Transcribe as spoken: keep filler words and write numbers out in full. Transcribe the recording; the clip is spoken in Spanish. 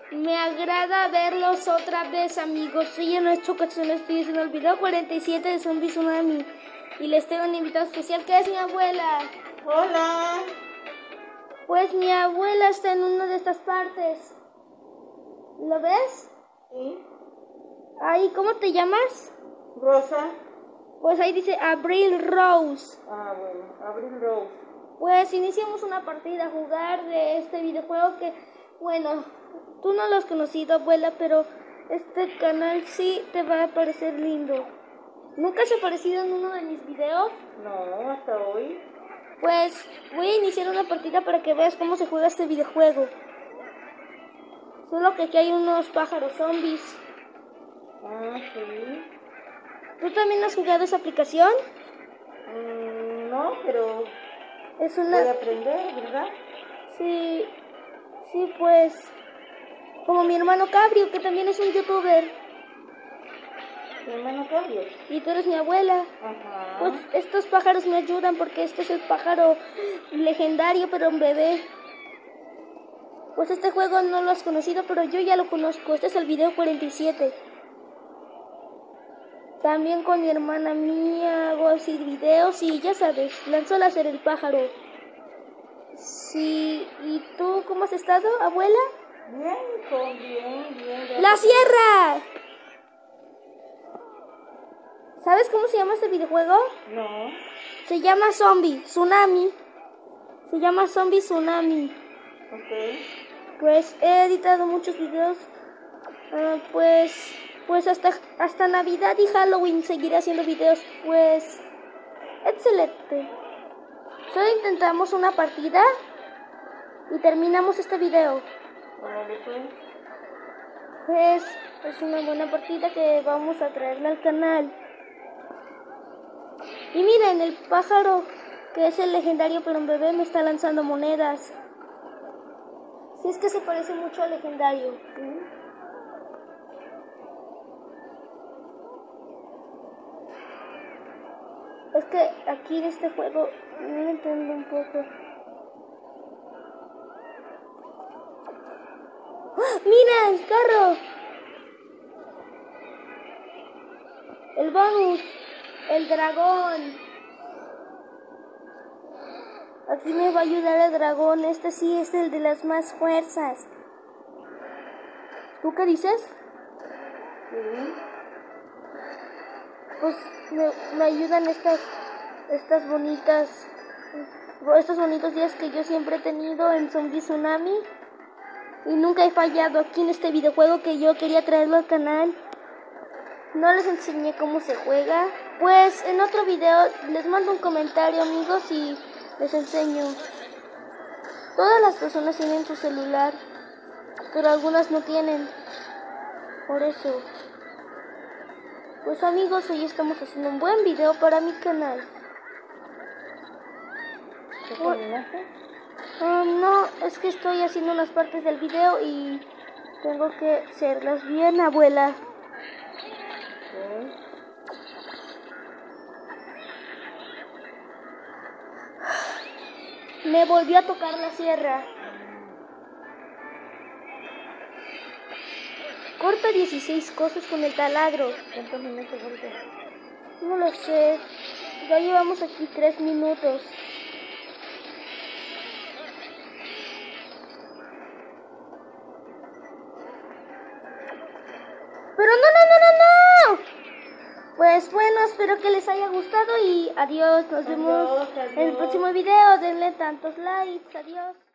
Me agrada verlos otra vez, amigos. Soy en esta ocasión estoy haciendo el video cuarenta y siete de Zombie Tsunami. Y les tengo un invitado especial que es mi abuela. Hola. Pues mi abuela está en una de estas partes. ¿Lo ves? Sí. Ahí, ¿cómo te llamas? Rosa. Pues ahí dice Abril Rose. Ah, bueno, Abril Rose. Pues iniciamos una partida a jugar de este videojuego que, bueno, tú no lo has conocido, abuela, pero este canal sí te va a parecer lindo. ¿Nunca has aparecido en uno de mis videos? No, hasta hoy. Pues voy a iniciar una partida para que veas cómo se juega este videojuego. Solo que aquí hay unos pájaros zombies. Ah, sí. ¿Tú también has jugado esa aplicación? Mm, no, pero Es una... voy a aprender, ¿verdad? Sí, sí, pues... Como mi hermano Cabrio, que también es un youtuber. Mi hermano Cabrio. Y tú eres mi abuela. Ajá. Pues estos pájaros me ayudan porque este es el pájaro legendario, pero un bebé. Pues este juego no lo has conocido, pero yo ya lo conozco. Este es el video cuarenta y siete. También con mi hermana mía hago así videos y ya sabes, lanzó láser el pájaro. Sí, ¿y tú cómo has estado, abuela? Bien, hijo, bien, bien. ¡La sierra! ¿Sabes cómo se llama este videojuego? No. Se llama Zombie Tsunami. Se llama Zombie Tsunami. Ok. Pues he editado muchos videos. Uh, pues pues hasta, hasta Navidad y Halloween seguiré haciendo videos. Pues excelente. Solo intentamos una partida y terminamos este video. Órale, pues. Pues es una buena partida que vamos a traerle al canal. Y miren, el pájaro, que es el legendario pero un bebé, me está lanzando monedas. Si es que se parece mucho al legendario. ¿Mm? Es que aquí en este juego no lo entiendo un poco. ¡Ah! ¡Mira el carro! El bonus. El dragón. Aquí me va a ayudar el dragón. Este sí es el de las más fuerzas. ¿Tú qué dices? Sí. Pues me, me ayudan estas estas bonitas estos bonitos días que yo siempre he tenido en Zombie Tsunami y nunca he fallado aquí en este videojuego que yo quería traerlo al canal. No les enseñé cómo se juega, pues en otro video les mando un comentario, amigos, y les enseño. Todas las personas tienen su celular, pero algunas no tienen, por eso. Pues amigos, hoy estamos haciendo un buen video para mi canal. ¿Qué terminaste? Uh, no, es que estoy haciendo unas partes del video y tengo que hacerlas bien, abuela. Sí. Me volvió a tocar la sierra. Corta dieciséis cosas con el taladro. ¿Cuántos minutos faltan? No lo sé. Ya llevamos aquí tres minutos. Pero no, no, no, no, no. Pues bueno, espero que les haya gustado y adiós. Nos vemos Adiós, adiós. en el próximo video. Denle tantos likes. Adiós.